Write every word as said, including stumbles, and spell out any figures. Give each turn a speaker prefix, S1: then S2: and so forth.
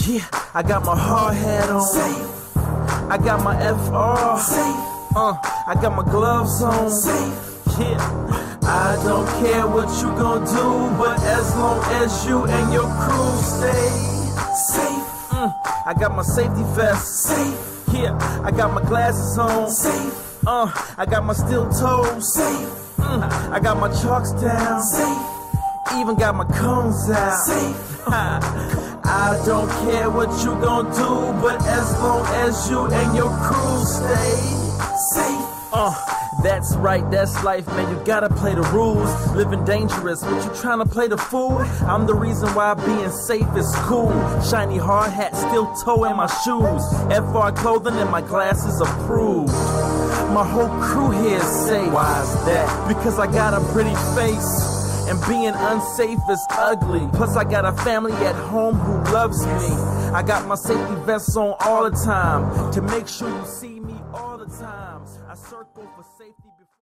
S1: Yeah, I got my hard hat on. Safe. I got my F R. Safe. Uh, I got my gloves on. Safe. Yeah. I don't care what you gon' do, but as long as you and your crew stay safe. Mm, I got my safety vest. Safe. Yeah, I got my glasses on. Safe. Uh, I got my steel toes. Safe. Mm, I got my chalks down. Safe. Even got my cones out. Safe. I don't care what you gon' do, but as long as you and your crew stay safe. Uh, that's right, that's life, man. You gotta play the rules. Living dangerous, but you trying to play the fool? I'm the reason why being safe is cool. Shiny hard hat, steel toe in my shoes. F R clothing and my glasses approved. My whole crew here is safe. Why is that? Because I got a pretty face. And being unsafe is ugly. Plus I got a family at home who loves me. I got my safety vests on all the time to make sure you see me all the time. I circle for safety before